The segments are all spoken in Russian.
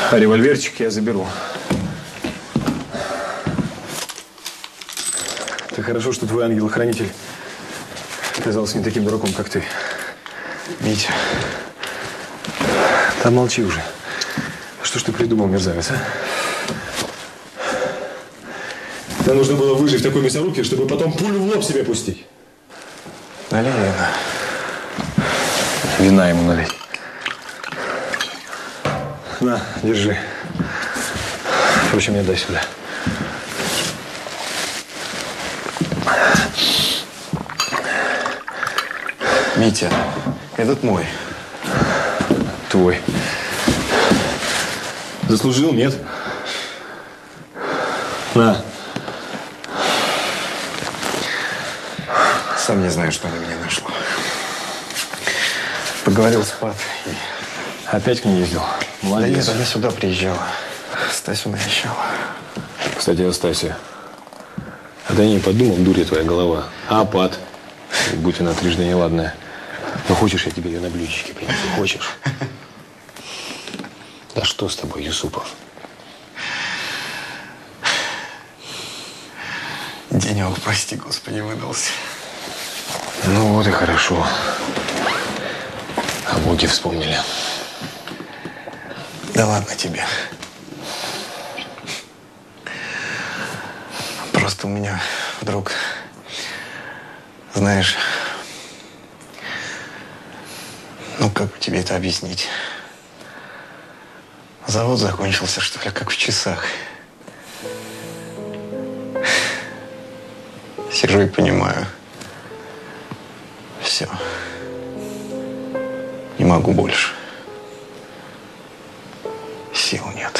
А револьверчик я заберу. Это хорошо, что твой ангел-хранитель оказался не таким дураком, как ты. Митя. Да молчи уже. Что ж ты придумал, мерзавец, а? Да нужно было выжить в такой мясорубке, чтобы потом пулю в лоб себе пустить. Налей вина. Вина ему налить. На, держи. Впрочем, не дай сюда. Митя, этот мой. Твой. Заслужил, нет? На. Сам не знаю, что на меня нашло. Поговорил с Пат. Опять к ней ездил? Молодец. Да нет, она сюда приезжала. Стасю навещала. Кстати, Астасия. А ты не подумал, дурья твоя голова. А Пат? Будь она трижды неладная. Ну, хочешь, я тебе ее на блюдечке принесу? Хочешь? Да что с тобой, Юсупов? Денек, прости, Господи, выдался. Ну вот и хорошо. О Боге вспомнили. Да ладно тебе. Просто у меня вдруг, знаешь, ну как тебе это объяснить? Завод закончился, что ли, как в часах. Сижу и понимаю. Все. Не могу больше. Сил нет.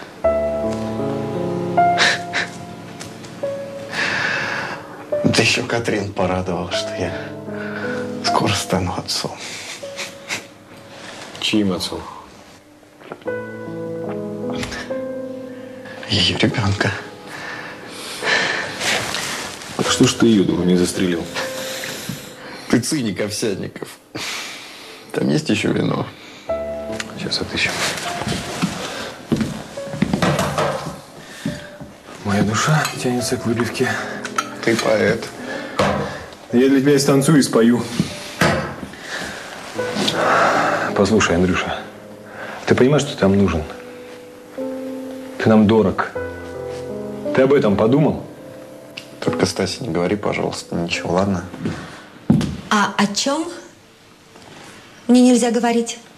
Да еще Катрин порадовала, что я скоро стану отцом. Чьим отцом? Ее ребенка. Что ж ты ее, дуру, не застрелил? Ты циник, Овсянников. Там есть еще вино? Сейчас отыщем. Моя душа тянется к выпивке. Ты поэт. Я для тебя и станцую, и спою. Послушай, Андрюша, ты понимаешь, что ты нам нужен? Ты нам дорог. Ты об этом подумал? Только, Стася, не говори, пожалуйста, ничего, ладно? А о чем? Мне нельзя говорить.